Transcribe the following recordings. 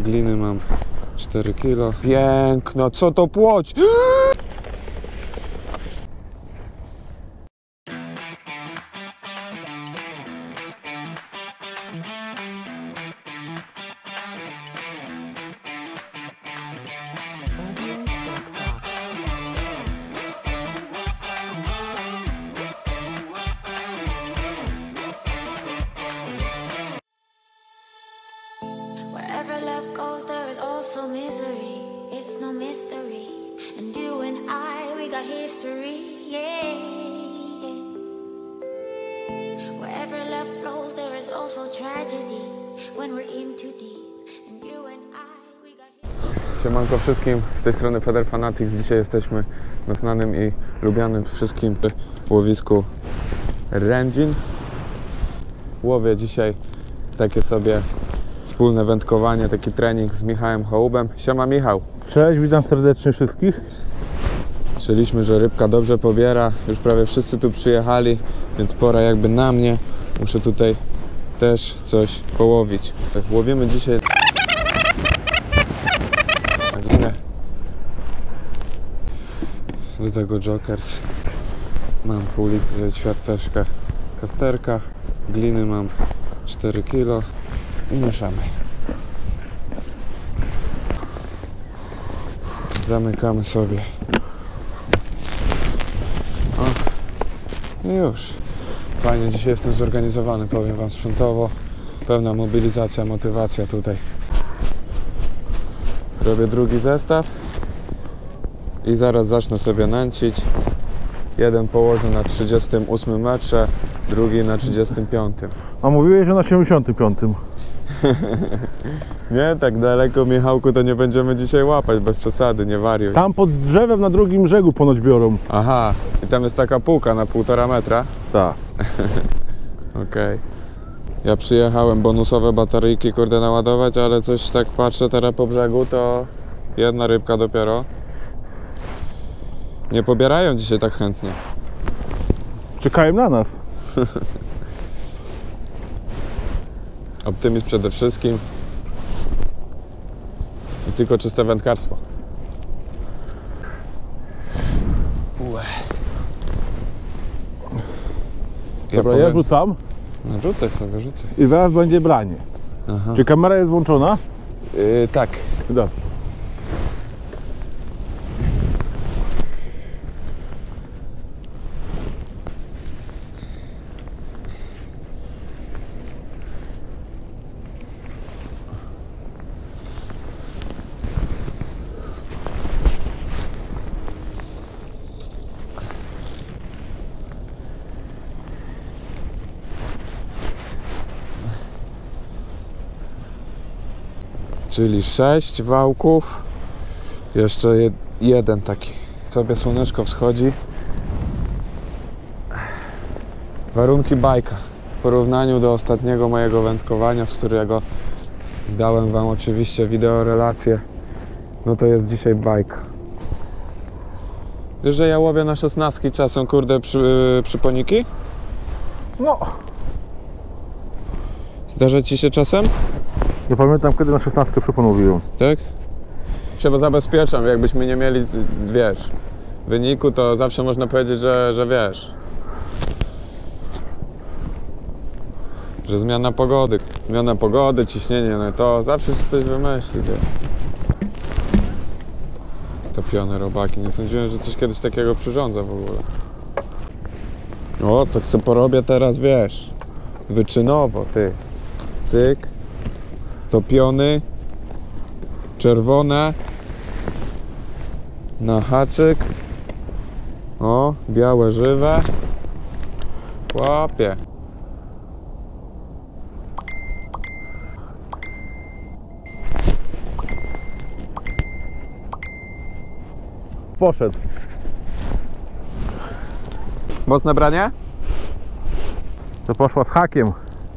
Gliny mam 4 kg. Piękno, co to płoć? Wherever love goes, there is also misery. It's no mystery. And you and I, we got history, yeah. Wherever love flows, there is also tragedy. When we're in too deep. And you and I, we got Siemanko wszystkim, z tej strony Feder Fanatics. Dzisiaj jesteśmy na znanym i lubianym wszystkim łowisku Rędzin. Łowię dzisiaj takie sobie wspólne wędkowanie, taki trening z Michałem Hołubem. Siema Michał. Cześć, witam serdecznie wszystkich. Słyszeliśmy, że rybka dobrze pobiera, już prawie wszyscy tu przyjechali, więc pora jakby na mnie. Muszę tutaj też coś połowić. Łowimy dzisiaj na glinę. Do tego Jokers. Mam pół litra, ćwiarteczkę kasterka. Gliny mam 4 kg i mieszamy. Zamykamy sobie. O, i już. Fajnie, dzisiaj jestem zorganizowany, powiem wam sprzętowo. Pełna mobilizacja, motywacja tutaj. Robię drugi zestaw i zaraz zacznę sobie nęcić. Jeden położę na 38 metrze, drugi na 35. A mówiłeś, że na 75. Nie, tak daleko, Michałku, to nie będziemy dzisiaj łapać, bez przesady, nie wariuj. Tam pod drzewem na drugim brzegu ponoć biorą. Aha, i tam jest taka półka na 1,5 metra. Tak. Okej. Ja przyjechałem bonusowe bateryjki, kurde, naładować, ale coś tak patrzę teraz po brzegu, to jedna rybka dopiero. Nie pobierają dzisiaj tak chętnie. Czekają na nas. Optymizm przede wszystkim. I tylko czyste wędkarstwo. Dobra, ja rzucam No, rzucaj sobie, rzucaj. i zaraz będzie branie. Aha. Czy kamera jest włączona? Tak. Dobrze. Czyli 6 wałków. Jeszcze jeden taki. Sobie słoneczko wschodzi. Warunki bajka. W porównaniu do ostatniego mojego wędkowania, z którego zdałem wam oczywiście wideorelację, no to jest dzisiaj bajka. Wiesz, że ja łowię na 16 czasem, kurde, przyponiki? No. Zdarza ci się czasem? Nie pamiętam, kiedy na 16 przypomniałem. Tak? Trzeba zabezpieczam, jakbyśmy nie mieli, wiesz, wyniku, to zawsze można powiedzieć, że wiesz, że zmiana pogody, ciśnienie, no to zawsze się coś wymyśli, wiesz. Topione robaki, nie sądziłem, że coś kiedyś takiego przyrządza w ogóle. O, tak sobie porobię teraz, wiesz, wyczynowo, ty, cyk, topiony, czerwone, na haczyk, o, białe żywe, łapie. Poszedł. Mocne branie? To poszła z hakiem.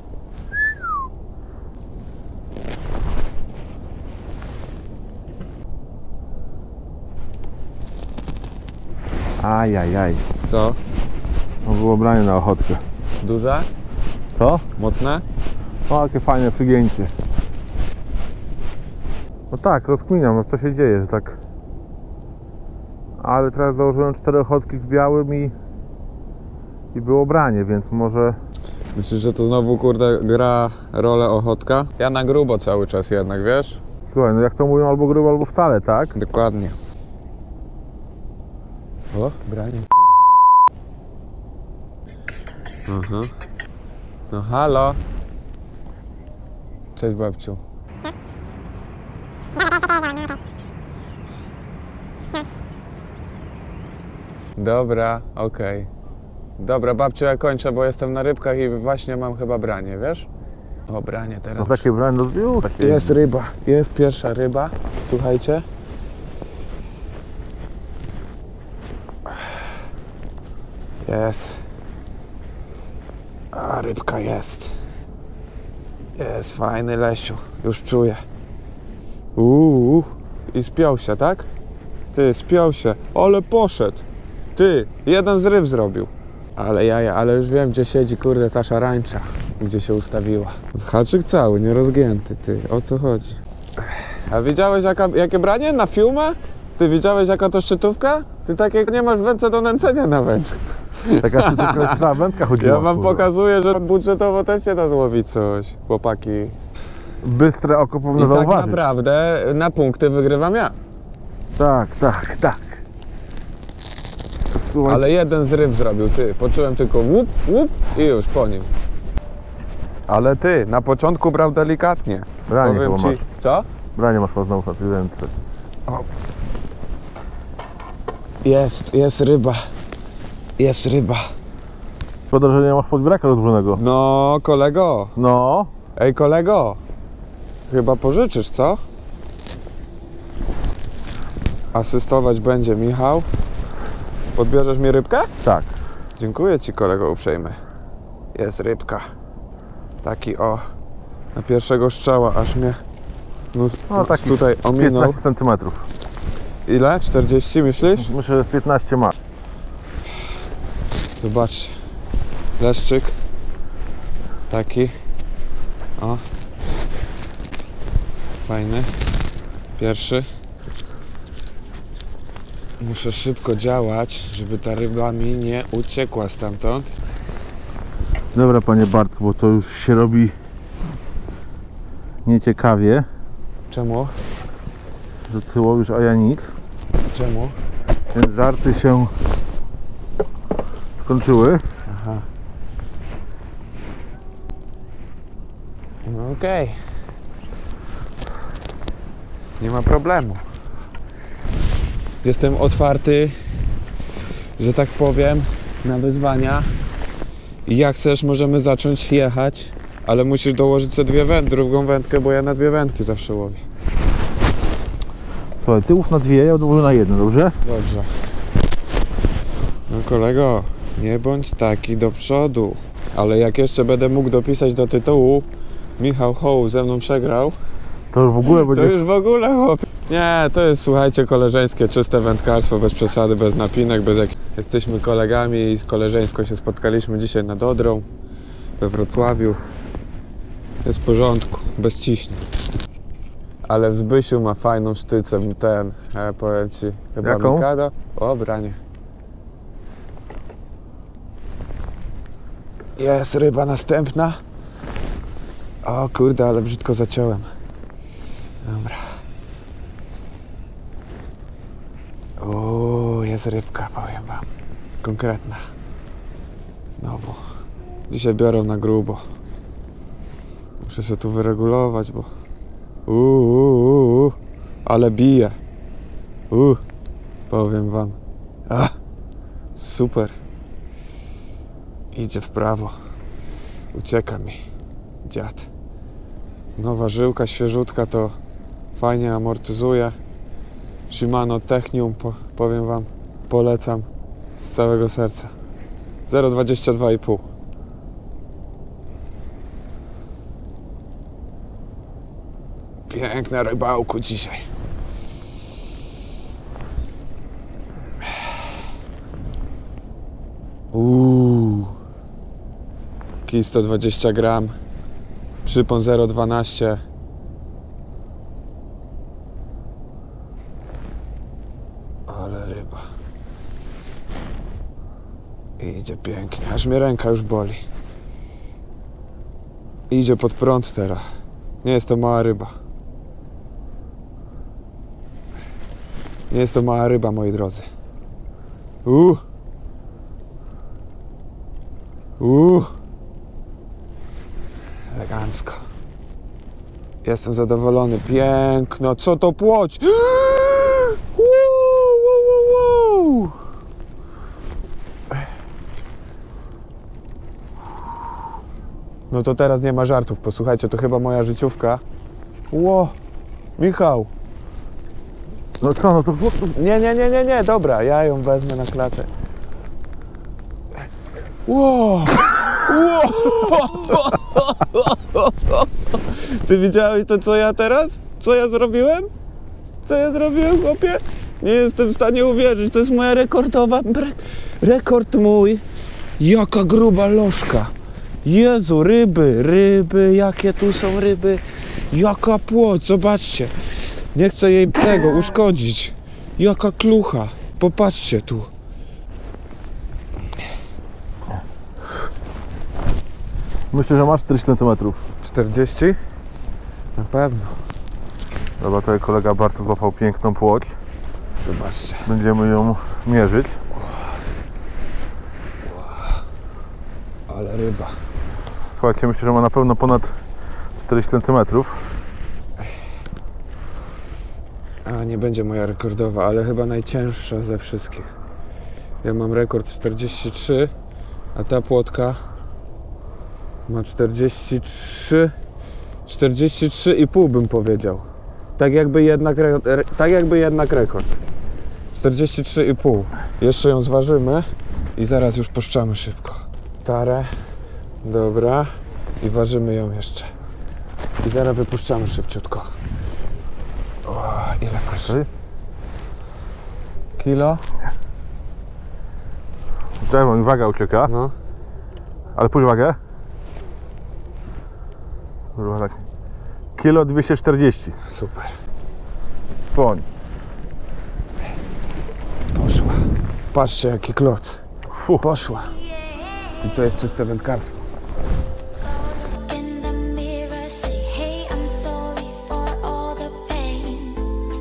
Ajajaj. Co? To było branie na ochotkę. Duże? Co? Mocne? O, jakie fajne przygięcie. No tak, rozkminiam, co się dzieje, że tak. Ale teraz założyłem 4 ochotki z białym i było branie, więc może... Myślisz, że to znowu, kurde, gra rolę ochotka? Ja na grubo cały czas jednak, wiesz? Słuchaj, no jak to mówią, albo grubo, albo wcale, tak? Dokładnie. O, branie. Aha. No halo. Cześć babciu. Dobra, okej. Dobra, babciu, ja kończę, bo jestem na rybkach i właśnie mam chyba branie, wiesz? O, branie No teraz. takie branie, no już. Takie... Jest ryba, jest pierwsza ryba. Słuchajcie. Jest. A, rybka jest. Jest, fajny Lesiu. Już czuję. I spiął się, tak? Ty, spiął się. Ale poszedł. Ty, jeden zryw zrobił. Ale jaja, ale już wiem, gdzie siedzi, kurde, ta szarańcza. Gdzie się ustawiła. Haczyk cały, nie rozgięty, ty. O co chodzi? A widziałeś jakie branie? Na fiumę? Ty widziałeś jaka to szczytówka? Ty takie nie masz ręce do nęcenia nawet. Taka szczytówka wędka chodziła. Ja wam kurwa. pokazuję, że budżetowo też się da złowić coś, chłopaki. Bystre oko powinno I tak zauważyć. naprawdę na punkty wygrywam ja. Tak. Słuchaj, Ale jeden zryw zrobił, ty. Poczułem tylko łup, łup i już po nim. Ale ty, na początku brał delikatnie. branie Powiem chyba ci, masz. co? Branie masz znowu na tej ręce. Jest ryba. Jest ryba. Szkoda, że nie masz podbraka rozłożonego. No, kolego. No. Ej, kolego. Chyba pożyczysz, co? Asystować będzie Michał. Podbierzesz mi rybkę? Tak. Dziękuję ci, kolego, uprzejmy. Jest rybka. Taki o. Na pierwszego strzała, aż mnie No taki tutaj ominął. 15 cm. Ile? 40 myślisz? Myślę, że 15 ma. Zobaczcie. Leszczyk. Taki. O. Fajny. Pierwszy. Muszę szybko działać, żeby ta ryba mi nie uciekła stamtąd. Dobra, panie Bartku, bo to już się robi nieciekawie, Czemu? że ty łowisz, a ja nic. Czemu? Więc żarty się skończyły. Aha. No okej. Nie ma problemu. Jestem otwarty, że tak powiem, na wyzwania. I jak chcesz, możemy zacząć jechać, ale musisz dołożyć sobie drugą wędkę, bo ja na 2 wędki zawsze łowię. Słuchaj, ty łów na 2, ja odłożę na 1, dobrze? Dobrze. No kolego, nie bądź taki do przodu. Ale jak jeszcze będę mógł dopisać do tytułu Michał Hoł ze mną przegrał, To już w ogóle to będzie... już w ogóle chłopie. Nie, to jest, słuchajcie, koleżeńskie, czyste wędkarstwo, bez przesady, bez napinek, bez jak... Jesteśmy kolegami i koleżeńsko się spotkaliśmy dzisiaj nad Odrą, we Wrocławiu. Jest w porządku, bez ciśnień. Ale w Zbysiu ma fajną sztycę, powiem ci, chyba Jaką? Mikado. O, branie. Jest ryba następna. O kurde, ale brzydko zaciąłem. Dobra. Jest rybka, powiem wam. Konkretna. Znowu. Dzisiaj biorą na grubo. Muszę się tu wyregulować, bo... Ale bije. Powiem wam. Super. Idzie w prawo. Ucieka mi. Dziad. Nowa żyłka, świeżutka, to fajnie amortyzuje. Shimano Technium, powiem wam, polecam z całego serca. 0,22,5. Piękne rybałku dzisiaj. Kij 120 gram. Przypon 0,12. ryba. I idzie pięknie, aż mnie ręka już boli. Idzie pod prąd teraz. Nie jest to mała ryba. Nie jest to mała ryba, moi drodzy. Elegancko. Jestem zadowolony. Piękno. Co to płoć? No to teraz nie ma żartów. Posłuchajcie, to chyba moja życiówka. Michał. No co, no to... Nie, dobra, ja ją wezmę na klatę. Ty widziałeś to, co ja teraz? Co ja zrobiłem? Co ja zrobiłem, chłopie? Nie jestem w stanie uwierzyć, to jest moja rekordowa... Rekord mój. Jaka gruba lożka. Jezu, ryby, jakie tu są ryby. Jaka płoć, zobaczcie. Nie chcę jej tego uszkodzić. Jaka klucha. Popatrzcie tu. Myślę, że masz 40 cm. 40? Na pewno. Dobra, tutaj kolega Bartosz złapał piękną płoć. Zobaczcie. Będziemy ją mierzyć. Ale ryba. Słuchajcie, myślę, że ma na pewno ponad 40 cm. A, nie będzie moja rekordowa, ale chyba najcięższa ze wszystkich. Ja mam rekord 43, a ta płotka ma 43,5 bym powiedział. Tak jakby jednak rekord. 43,5. Jeszcze ją zważymy i zaraz już puszczamy szybko. Tarę. Dobra. I ważymy ją jeszcze. I zaraz wypuszczamy szybciutko. Ile masz? Kilo? Tutaj mi waga ucieka. No. Ale pójdź wagę. Kurwa, tak. Kilo 240. Super. Poń. Poszła. Patrzcie, jaki kloc. Fu. Poszła. I to jest czyste wędkarstwo. In the mirror, say, hey, I'm sorry for all the pain.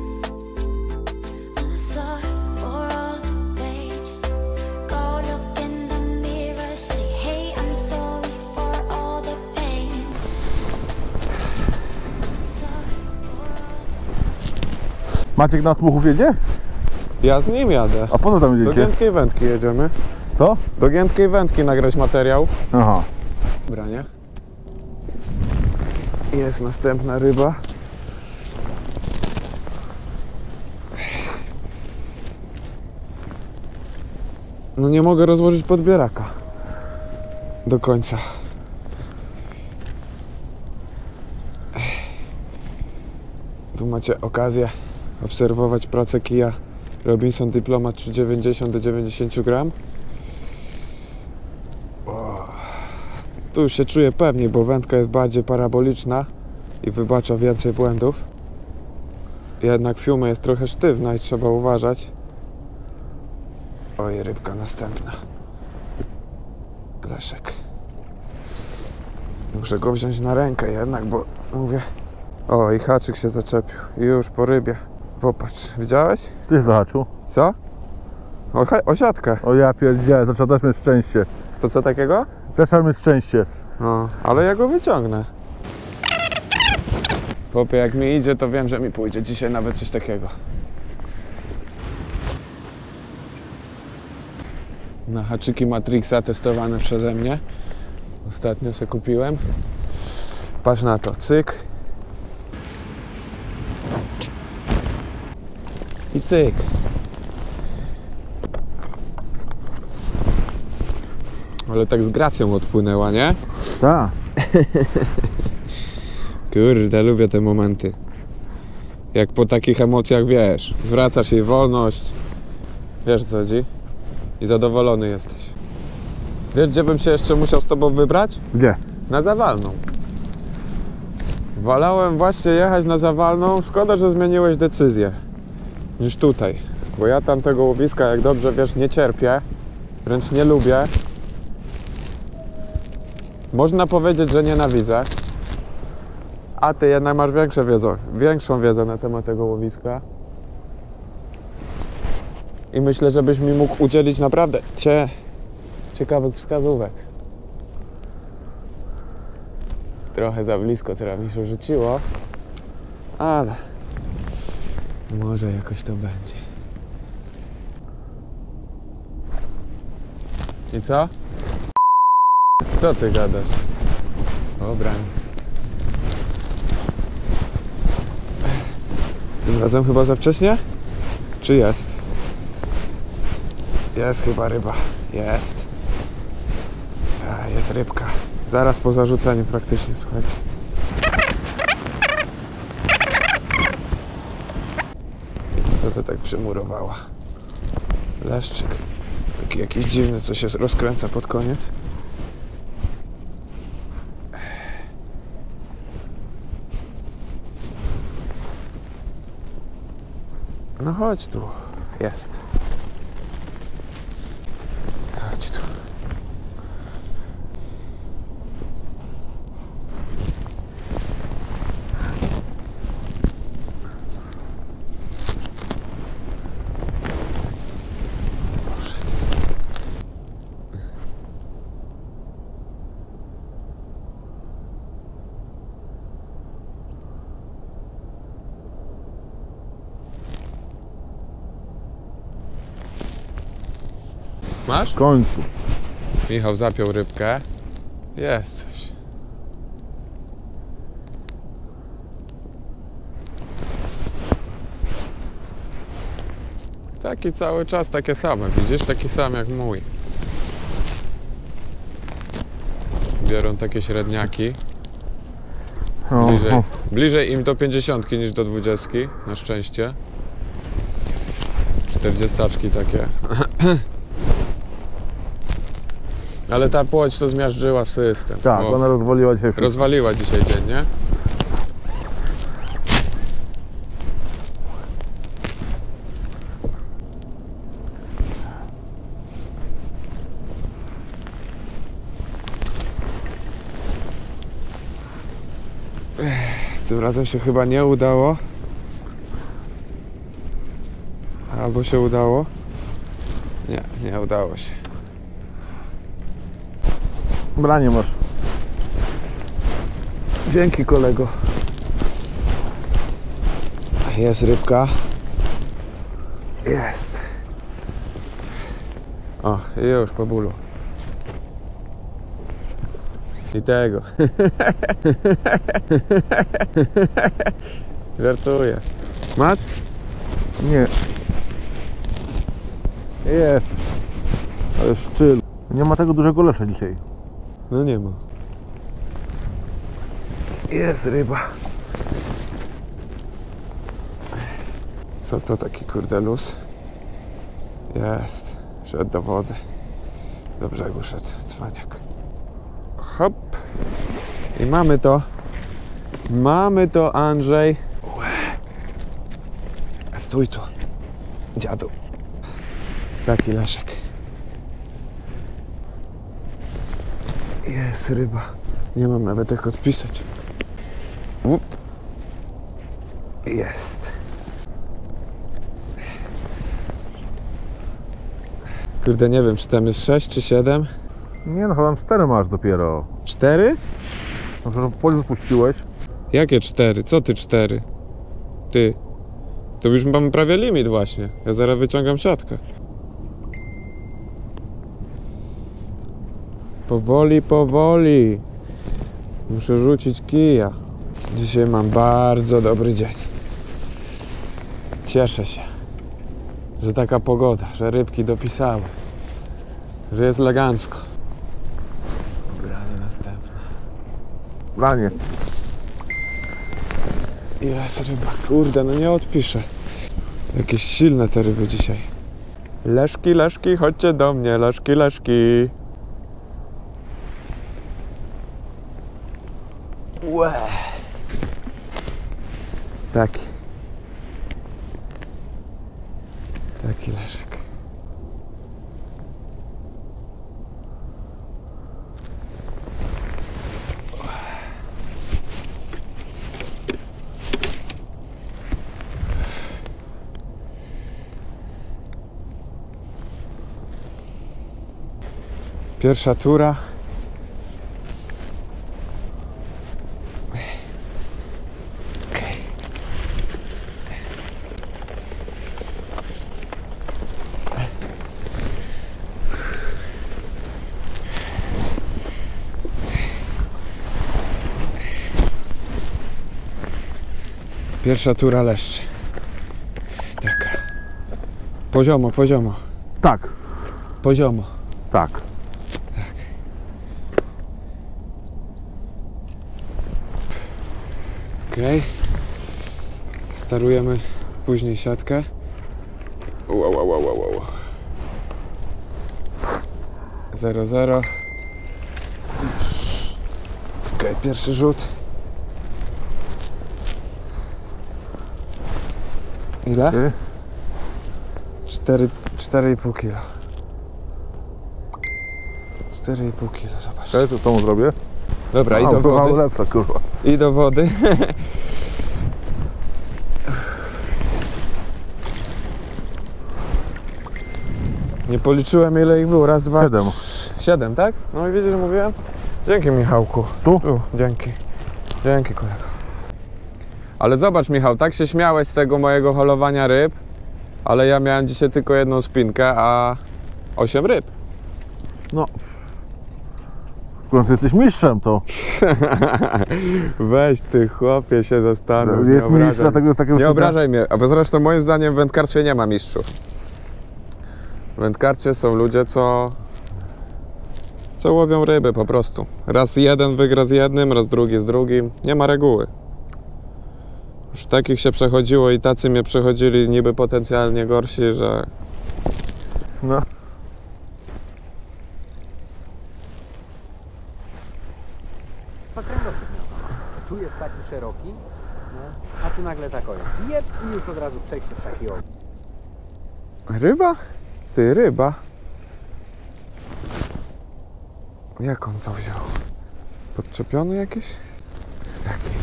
I'm sorry for all the pain. Go look in the mirror, say, hey, I'm sorry for all the pain. Sorry for all Maciek na Smuchów jedzie? Ja z nim jadę. A po co tam Do jedziecie? Giętkiej Wędki jedziemy. Co? Do Giętkiej Wędki nagrać materiał. Aha. Dobra, nie? Jest następna ryba. No nie mogę rozłożyć podbieraka do końca. Tu macie okazję obserwować pracę kija Robinson Diplomat 390 do 90 gram. Tu już się czuję pewniej, bo wędka jest bardziej paraboliczna i wybacza więcej błędów. Jednak fiuma jest trochę sztywna i trzeba uważać. Oj, rybka następna. Leszek. Muszę go wziąć na rękę jednak, bo mówię... O, i haczyk się zaczepił. I już po rybie. Popatrz, widziałeś? Ty zahaczył. Co? O siatkę. O ja pierdzielę, to trzeba też mieć szczęście. To co takiego? Też trzeba mieć szczęście. No, ale ja go wyciągnę. Popie, jak mi idzie, to wiem, że mi pójdzie dzisiaj nawet coś takiego. Na haczyki Matrixa testowane przeze mnie. Ostatnio się kupiłem. Patrz na to, cyk. I cyk. Ale tak z gracją odpłynęła, nie? Tak. Kurde, lubię te momenty. Jak po takich emocjach, wiesz, zwracasz jej wolność. Wiesz, o co chodzi? I zadowolony jesteś. Wiesz, gdzie bym się jeszcze musiał z tobą wybrać? Gdzie? Na Zawalną. Wolałem właśnie jechać na Zawalną. Szkoda, że zmieniłeś decyzję. Niż tutaj. Bo ja tam tego łowiska, jak dobrze wiesz, nie cierpię. Wręcz nie lubię. Można powiedzieć, że nienawidzę. A ty jednak masz większą wiedzę na temat tego łowiska. I myślę, żebyś mi mógł udzielić naprawdę ciekawych wskazówek. Trochę za blisko teraz mi się rzuciło, ale może jakoś to będzie. I co? Co ty gadasz? Dobra. Tym razem chyba za wcześnie? Czy jest? Jest chyba ryba. Jest. Jest rybka. Zaraz po zarzuceniu praktycznie, słuchajcie. Co to tak przymurowała? Leszczyk. Taki jakiś dziwny, co się rozkręca pod koniec. No chodź tu. Jest. Chodź tu. Poszedł. Masz? W końcu. Michał zapiął rybkę. Jest coś. Taki cały czas takie same, widzisz? Taki sam jak mój. Biorą takie średniaki. Bliżej im do 50 niż do 20, na szczęście. 40 takie. Ale ta płoć to zmiażdżyła system. Tak, bo ona rozwaliła dzisiaj wszystko. rozwaliła dzisiaj dzień, nie? Tym razem się chyba nie udało. Albo się udało? Nie udało się. Branie masz. Dzięki, kolego. Jest rybka. Jest. O, i już po bólu. I tego. Żartuję. Masz? Nie. Jest. Ale szczyl. Nie ma tego dużego lesza dzisiaj. No nie ma. Jest ryba. Co to taki kurde luz? Jest. Szedł do wody. Do brzegu szedł cwaniak. Hop. I mamy to. Mamy to, Andrzej. Łe. Stój tu. Dziadu. Taki leszek. Jest ryba. Nie mam nawet jak odpisać. Łup. Jest. Kurde, nie wiem, czy tam jest 6 czy 7? Nie no, chyba 4 masz dopiero. 4? No że w polu spuściłeś. Jakie 4? Co ty 4? Ty. To już mam prawie limit właśnie. Ja zaraz wyciągam siatkę. Powoli, powoli. Muszę rzucić kija. Dzisiaj mam bardzo dobry dzień. Cieszę się, że taka pogoda, że rybki dopisały, że jest elegancko. Branie następne. Branie. Jest ryba, kurde, no nie odpiszę. Jakieś silne te ryby dzisiaj. Leszki, leszki, chodźcie do mnie, leszki, leszki. Łe. Taki leszek. Pierwsza tura. Pierwsza tura leszczy. Taka. Poziomo, poziomo. Tak, Poziomo. tak. Okej. Starujemy później siatkę. Wow. 0-0. Okej, pierwszy rzut. Ile? 4,5 kg. 4,5 kg, zobacz. To co mu zrobię? Dobra, i do wody. Lepsza, kurwa. I do wody. Nie policzyłem, ile ich było. Raz, dwa, 7. 7, tak? No i widzisz, że mówiłem? Dzięki, Michałku. Tu? Dzięki. Dzięki, kolego. Ale zobacz, Michał, tak się śmiałeś z tego mojego holowania ryb, ale ja miałem dzisiaj tylko jedną spinkę, a 8 ryb. No. W końcu jesteś mistrzem, to. Weź ty, chłopie, się zastanów. Jest mistrz, dlatego takiego Nie obrażaj mnie. A zresztą moim zdaniem w wędkarstwie nie ma mistrzów. W wędkarstwie są ludzie, co łowią ryby po prostu. Raz jeden wygra z jednym, raz drugi z drugim. Nie ma reguły. Już takich się przechodziło i tacy mnie przechodzili niby potencjalnie gorsi, że... No. Tu jest taki szeroki, no, a tu nagle tak o jest. Jeb i już od razu przejście w taki ogień. Ryba? Ty, ryba. Jak on to wziął? Podczepiony jakiś? Taki.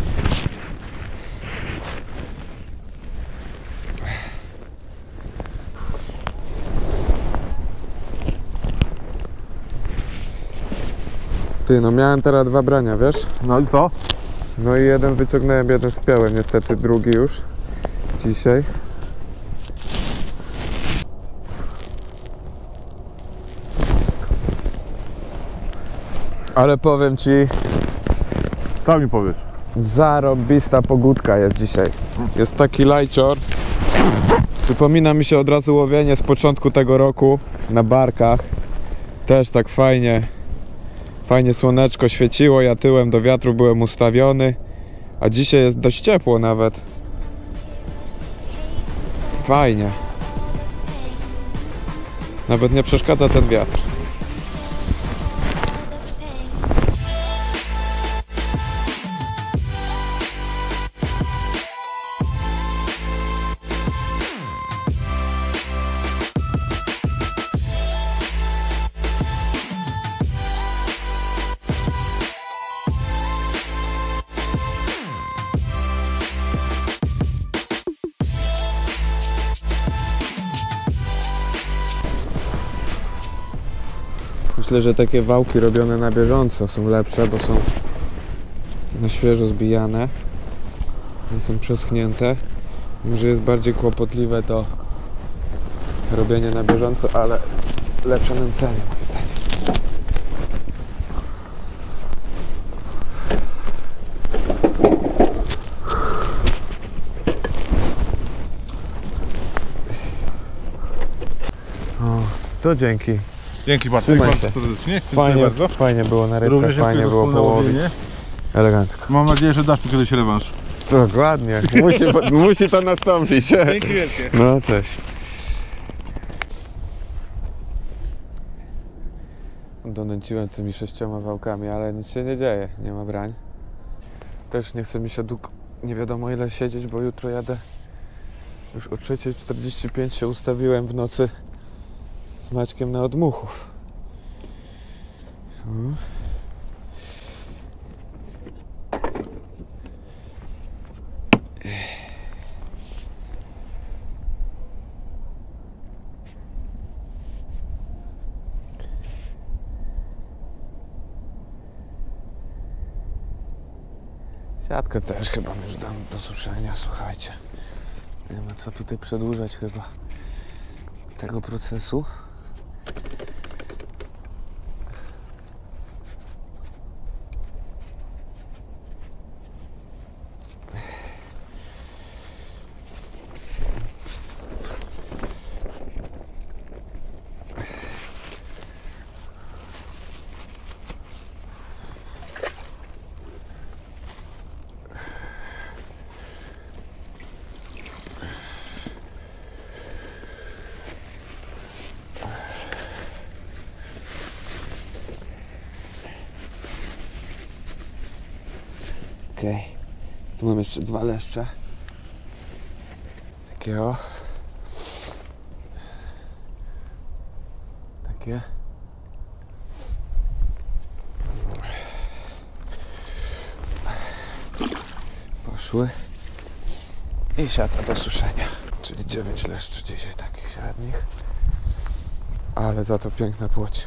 Ty, no miałem teraz 2 brania, wiesz? No i co? No i jeden wyciągnąłem, jeden spiąłem, niestety drugi już dzisiaj. Ale powiem ci, Co mi powiesz? zarobista pogódka jest dzisiaj. Jest taki lajcior. Przypomina mi się od razu łowienie z początku tego roku na barkach. Też tak fajnie słoneczko świeciło, ja tyłem do wiatru byłem ustawiony. A dzisiaj jest dość ciepło nawet. Fajnie. Nawet nie przeszkadza ten wiatr. Myślę, że takie wałki robione na bieżąco są lepsze, bo są na świeżo zbijane, nie są przeschnięte. Może jest bardziej kłopotliwe to robienie na bieżąco, ale lepsze nęcenie moim zdaniem. O, to dzięki. Dzięki bardzo. Trzymaj się. Serdecznie. Fajnie było na rybkę, Również fajnie dziękuję za było wspólne połowić. łowienie. Elegancko. Mam nadzieję, że dasz mi kiedyś rewanż. Dokładnie. Musi to nastąpić. Dzięki wielkie. No, cześć. Donęciłem tymi 6 wałkami, ale nic się nie dzieje, nie ma brań. Też nie chce mi się nie wiadomo ile siedzieć, bo jutro jadę Już o 3:45 się ustawiłem w nocy z Maćkiem na Odmuchów. Siatkę też chyba już dam do suszenia, słuchajcie. Nie ma co tutaj przedłużać chyba tego procesu. Okej. Tu mam jeszcze 2 leszcze. Takie o. Takie. Poszły. I siata do suszenia. Czyli 9 leszczy dzisiaj takich średnich. Ale za to piękna płoć.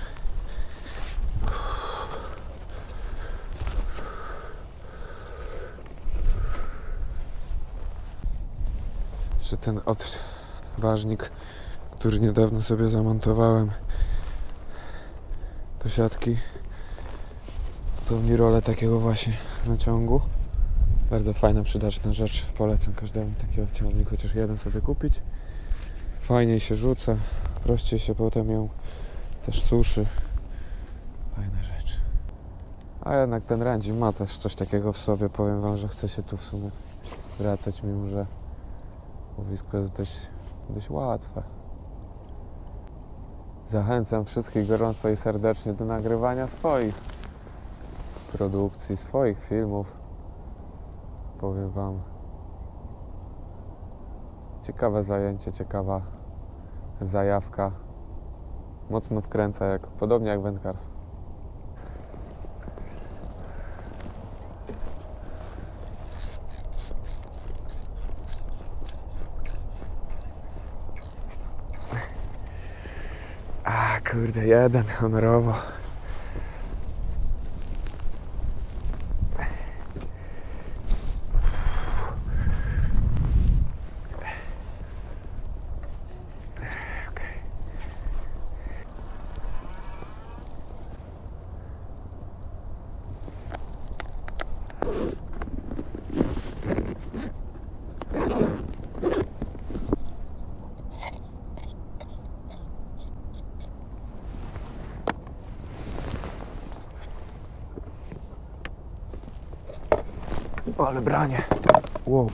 Jeszcze ten odważnik, który niedawno sobie zamontowałem do siatki, pełni rolę takiego właśnie naciągu. Bardzo fajna, przydatna rzecz. Polecam każdemu taki obciążnik, chociaż jeden sobie kupić. Fajniej się rzuca, prościej się potem ją też suszy. Fajna rzecz. A jednak ten Rędzin ma też coś takiego w sobie. Powiem wam, że chce się tu w sumie wracać, mimo że łowisko jest dość łatwe. Zachęcam wszystkich gorąco i serdecznie do nagrywania swoich produkcji, swoich filmów. Powiem wam, ciekawe zajęcie, ciekawa zajawka. Mocno wkręca, podobnie jak wędkarstwo. A kurde, jeden honorowo. O, ale branie. Wow.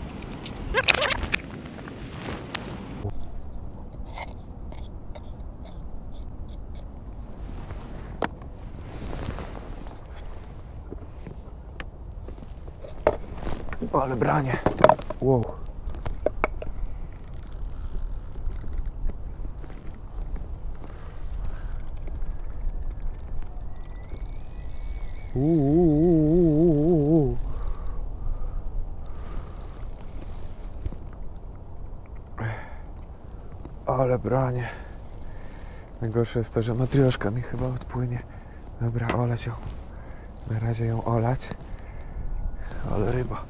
O, ale branie. Wow. Ale branie. Najgorsze jest to, że matrioszka mi chyba odpłynie. Dobra, olać ją. Na razie ją olać. Ale ryba.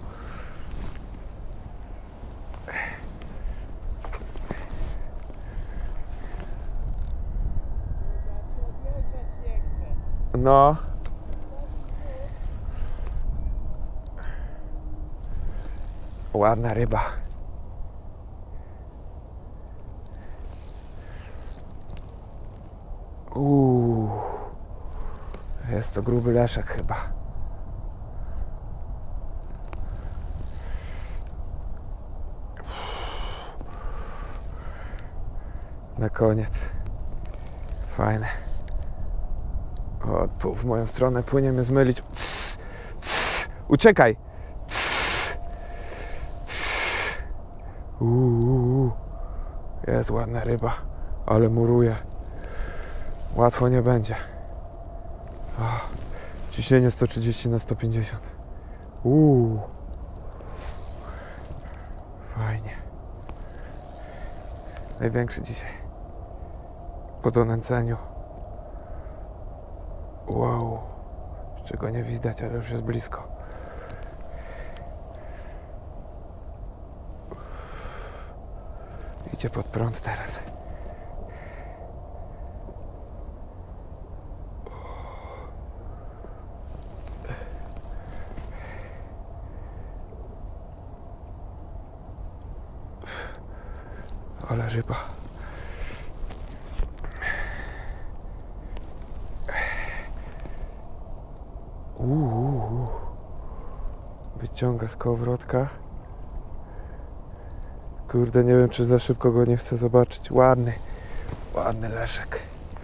No. Ładna ryba. Jest to gruby leszek chyba. Na koniec. Fajne. O, w moją stronę płynie, mnie zmylić. Css, css, uciekaj! Css, css. Jest ładna ryba, ale muruje. Łatwo nie będzie. O, ciśnienie 130/150. Fajnie. Największy dzisiaj. Po donęceniu. Wow. Czego nie widać, ale już jest blisko. Idzie pod prąd teraz. Ale ryba. Wyciąga z kołowrotka. Kurde, nie wiem, czy za szybko go nie chcę zobaczyć. Ładny leszek.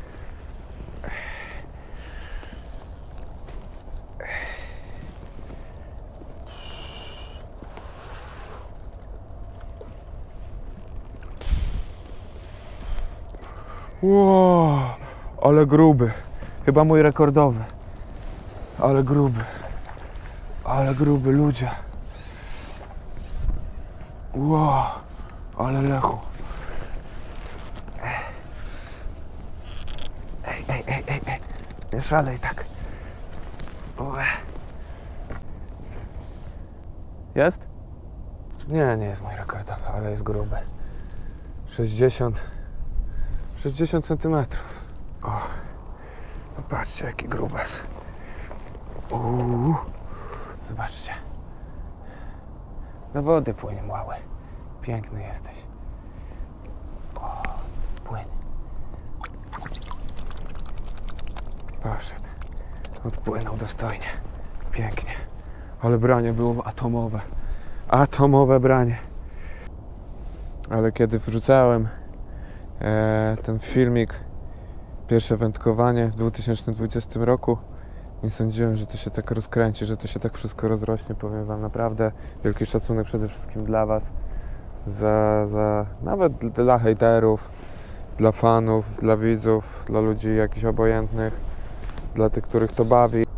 Wow, ale gruby. Chyba mój rekordowy. Ale gruby ludzie. Wow, ale lechu. Ej, nie szalej tak. Ue. Jest? Nie jest mój rekordowy, ale jest gruby. 60 centymetrów. O, no patrzcie, jaki grubas. Zobaczcie. Do wody płynie mały. Piękny jesteś. O, płyn. Poszedł. Odpłynął dostojnie. Pięknie. Ale branie było atomowe. Atomowe branie. Ale kiedy wrzucałem ten filmik, pierwsze wędkowanie w 2020 roku, nie sądziłem, że to się tak rozkręci, że to się tak wszystko rozrośnie. Powiem wam naprawdę wielki szacunek przede wszystkim dla was, nawet dla hejterów, dla fanów, dla widzów, dla ludzi jakichś obojętnych, dla tych, których to bawi.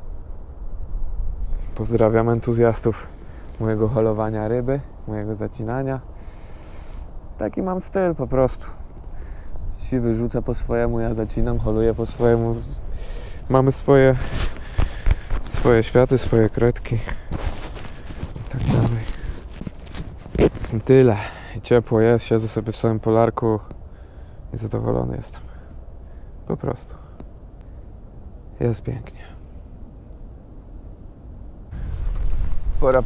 Pozdrawiam entuzjastów mojego holowania ryby, mojego zacinania. Taki mam styl po prostu. Siwy rzuca po swojemu, ja zacinam, holuję po swojemu. Mamy swoje światy, swoje kredki i tak dalej. Tyle. I ciepło jest, siedzę sobie w swoim polarku i zadowolony jestem. Po prostu. Jest pięknie. Pora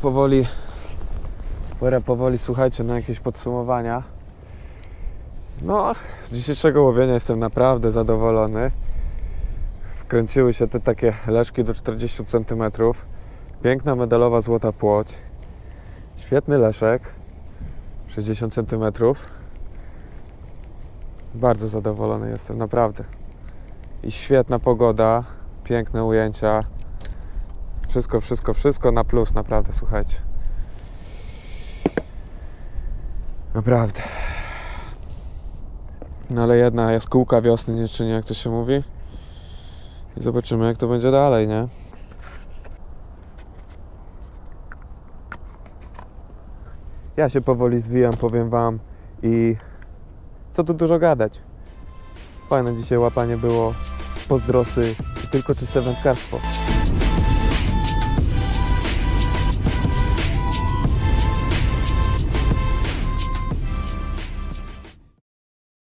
powoli, słuchajcie, na jakieś podsumowania. No, z dzisiejszego łowienia jestem naprawdę zadowolony. Wkręciły się te takie leszki do 40 cm. Piękna medalowa złota płoć. Świetny leszek. 60 cm. Bardzo zadowolony jestem, naprawdę. I świetna pogoda. Piękne ujęcia. Wszystko na plus, naprawdę, słuchajcie. Naprawdę. No ale jedna jaskółka wiosny nie czyni, jak to się mówi. I zobaczymy, jak to będzie dalej, nie? Ja się powoli zwijam, powiem wam, i co tu dużo gadać. Fajne dzisiaj łapanie było, pozdrosy i tylko czyste wędkarstwo.